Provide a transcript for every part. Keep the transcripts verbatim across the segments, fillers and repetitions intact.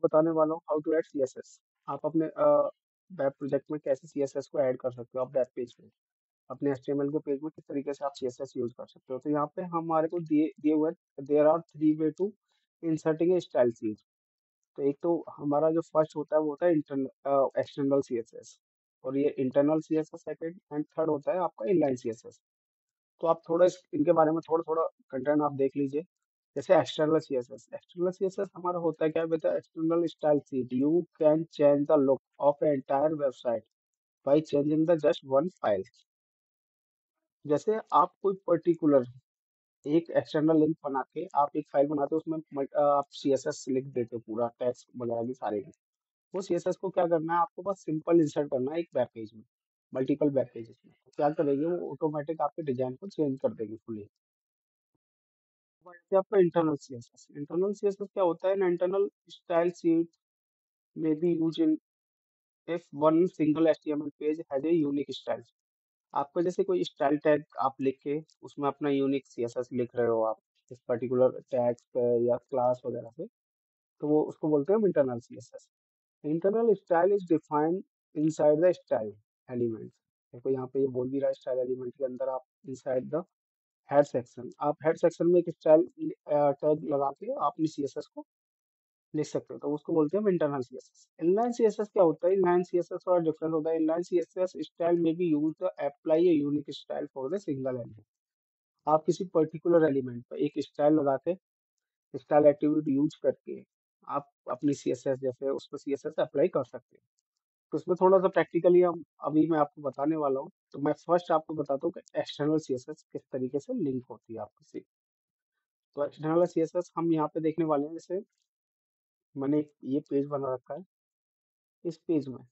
आपको बताने वाला हूँ हाउ टू ऐड सीएसएस। आप अपने वेब प्रोजेक्ट में कैसे सीएसएस को ऐड कर सकते हो आप वेब पेज पे, अपने एचटीएमएल के पेज में किस तरीके से आप सीएसएस यूज कर सकते हो। तो यहाँ पे हमारे को दिए दिए हुए there are three ways to inserting a style sheet. तो एक तो हमारा जो फर्स्ट होता है वो होता है इंटरनल एक्सटर्नल सीएसएस, और ये internal CSS second, and third होता है आपका इनलाइन सीएसएस। तो आप थोड़ा इस, इनके बारे में थोड़ा थोड़ा कंटेंट आप देख लीजिए। जैसे एक्सटर्नल सीएसएस, एक्सटर्नल सीएसएस हमारा होता है क्या, with external style sheet you can change the look of entire website by changing the just one file. जैसे आप कोई पर्टिकुलर एक एक्सटर्नल लिंक बना के आप एक फाइल बनाते हो, उसमें मल- अ, आप सीएसएस लिख देते हो, पूरा टेक्स्ट वगैरह की सारे की। वो सीएसएस को क्या करना है, आपको बस सिंपल इंसर्ट करना है एक वेब पेज में, मल्टीपल वेब पेजेस में। तो क्या करेगी वो, ऑटोमेटिक आपके डिजाइन को चेंज कर देगी फुली। वैसे आपका इंटरनल सीएसएस, इंटरनल सीएसएस क्या होता है, इंटरनल स्टाइल शीट में be used in if one single HTML page has a unique style. आपको जैसे कोई स्टाइल टैग आप लिख के उसमें अपना यूनिक सीएसएस लिख रहे हो आप इस पर्टिकुलर टैग पे या क्लास वगैरह पे, तो वो उसको बोलते हैं internal CSS. Internal style is defined inside the style element. देखो यहाँ पे ये बोल भी रहा है, स्टाइल एलिमेंट के अंदर आप इनसाइड द हेड सेक्शन, आप हेड सेक्शन में एक स्टाइल टैग लगा के आप अपनी सीएसएस को लिख सकते हो, तो उसको बोलते हैं इंटरनल सीएसएस। इनलाइन सीएसएस क्या होता है, इनलाइन सीएसएस थोड़ा डिफरेंट होता है। इनलाइन सीएसएस स्टाइल में be used to apply a unique style for the single element. आप किसी पर्टिकुलर एलिमेंट पर एक स्टाइल लगा के, स्टाइल एट्रीब्यूट यूज करके आप अपनी सीएसएस जैसे उस पर सीएसएस अप्लाई कर सकते हो। तो उसमें थोड़ा सा प्रैक्टिकली हम अभी मैं आपको बताने वाला हूँ। तो मैं फर्स्ट आपको बताता हूँ कि एक्सटर्नल सीएसएस किस तरीके से लिंक होती है आपकी से। तो एक्सटर्नल सीएसएस हम यहाँ पे देखने वाले हैं। जैसे मैंने एक ये पेज बना रखा है, इस पेज में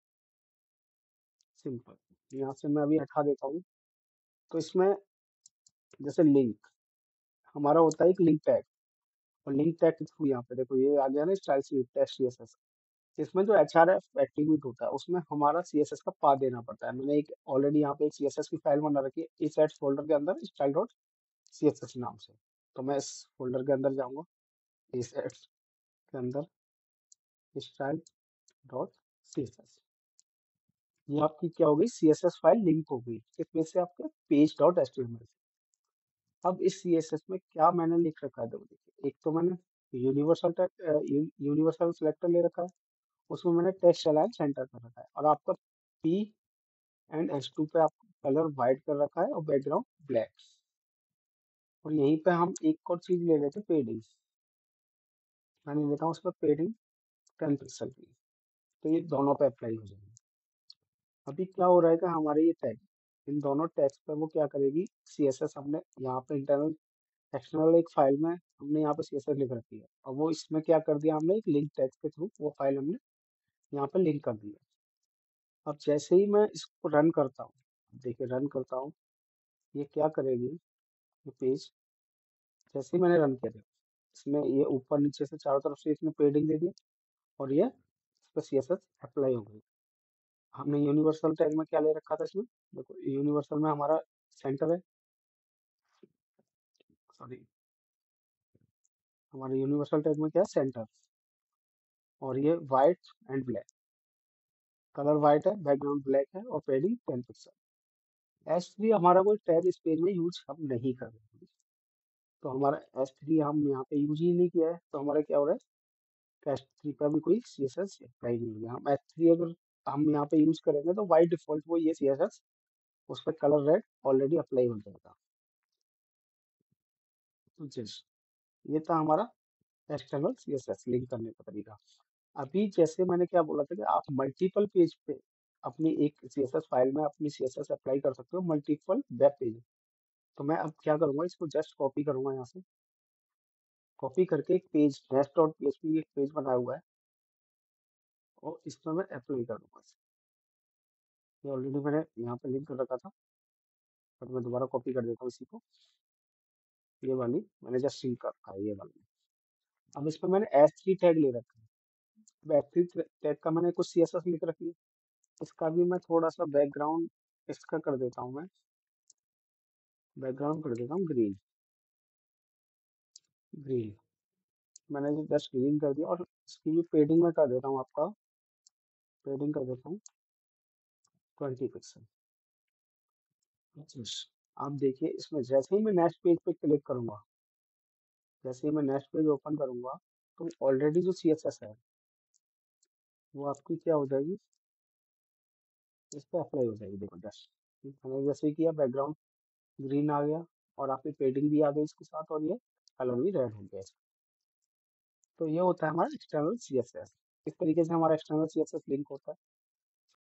सिंपल यहाँ से मैं अभी हटा देता हूँ। तो इसमें जैसे लिंक हमारा होता है एक लिंक टैग, और लिंक टैग के थ्रू यहाँ पे देखो ये आ गया ना स्टाइल सी टेक्स्ट सीएसएस। इसमें जो एच आर एफ एट्रीब्यूट होता है उसमें हमारा सीएसएस का पाथ देना पड़ता है। मैंने एक ऑलरेडी यहाँ पे एक सीएसएस की फाइल बना रखी है इस एड्स फोल्डर के अंदर, स्टाइल डॉट सीएसएस नाम से। तो मैं इस फोल्डर के अंदर जाऊंगा, इस एड्स के अंदर स्टाइल डॉट सीएसएस, ये आपकी क्या हो गई, सीएसएस फाइल लिंक हो गई इसमें से आपके पेज डॉट एचटीएमएल। अब इस सीएसएस में क्या मैंने लिख रखा है, देखो देखिए, एक तो मैंने यूनिवर्सल यूनिवर्सल सिलेक्टर ले रखा है, उसमें मैंने टेक्स्ट अलाइन सेंटर कर रखा है, और आपका पी एंड एच टू पे आपका कलर व्हाइट कर रखा है और बैकग्राउंड ब्लैक। और यहीं पे हम एक और चीज ले लेते हैं, पेडिंग। मैंने लेता हूँ उस पर पेडिंग टेन पिक्सल की। तो ये दोनों पे अप्लाई हो जाएगी। अभी क्या हो रहा है कि हमारे ये टैग, इन दोनों टैग्स पे वो क्या करेगी, सीएसएस हमने यहाँ पे इंटरनल एक्सटर्नल एक फाइल में हमने यहाँ पे सीएसएस लिख रखी है, और वो इसमें क्या कर दिया हमने, एक लिंक टैग के थ्रू वो फाइल हमने यहाँ पे लिंक कर दी है। अब जैसे ही मैं इसको रन करता हूँ, देखिए रन करता हूँ, ये क्या करेगी, ये पेज जैसे ही मैंने रन किया था, इसमें ये ऊपर नीचे से चारों तरफ से इसने पेडिंग दे दी, और ये इस पर सी एस एस अप्लाई हो गई। हमने यूनिवर्सल टैग में क्या ले रखा था इसमें, देखो यूनिवर्सल में हमारा सेंटर है, सॉरी, हमारे यूनिवर्सल टैग में क्या है, सेंटर, और ये white and black, colour white है, बैकग्राउंड ब्लैक है, और padding ten pixel. S three हमारा कोई टैग इस पेज में यूज हम नहीं कर रहे हैं, तो हमारा एस थ्री हम यहाँ पे यूज ही नहीं किया है, तो हमारा क्या हो रहा है, एस थ्री का भी कोई सी एस एस अप्लाई नहीं होगा। हम एस थ्री अगर हम यहाँ पे यूज करेंगे तो बाई डिफॉल्ट वो ये सी एस एस उस पर कलर रेड ऑलरेडी अप्लाई हो जाएगा। तो जिस ये था हमारा external C S S link करने का तरीका। अभी जैसे मैंने क्या बोला था कि आप मल्टीपल पेज पे अपनी एक सी एस एस फाइल में अपनी सी एस एस अप्लाई कर सकते हो, मल्टीपल वेब पेज। तो मैं अब क्या करूंगा, इसको जस्ट कॉपी करूंगा यहाँ से, कॉपी करके एक पेज नेक्स्ट डॉट पीएचपी एक पेज बनाया हुआ है, और इसमें मैं अप्लाई कर दूंगा इसे। ये ऑलरेडी मैंने यहाँ पे लिंक कर रखा था, बट मैं दोबारा कॉपी कर देता हूँ इसी को। ये वाली मैंने जस्ट लिंक कर रखा है, ये वाली। अब इसमें मैंने एस थ्री टैग ले रखा है, एस थ्री टैग का मैंने कुछ सी एस एस लिख रखी है। इसका भी मैं थोड़ा सा बैकग्राउंड इसका कर देता हूँ, मैं बैकग्राउंड कर देता हूँ ग्रीन, ग्रीन। मैंने जो जस्ट ग्रीन कर दिया, और इसकी भी पेडिंग में कर देता हूँ, आपका पेडिंग कर देता हूँ ट्वेंटी पिक्सल। आप देखिए इसमें जैसे ही मैं नेक्स्ट पेज पे क्लिक करूंगा, जैसे ही मैं नेक्स्ट पेज ओपन करूंगा, तो ऑलरेडी जो सी एस एस है वो आपकी क्या हो जाएगी, इस पे अप्लाई हो जाएगी। देखो जस्ट मैंने जैसे ही किया, बैकग्राउंड ग्रीन आ गया, और आपकी पेडिंग भी आ गई इसके साथ, और ये कलर भी रेड हो गया। तो ये होता है हमारा एक्सटर्नल सी एस एस। इस तरीके से हमारा external C S S link होता है।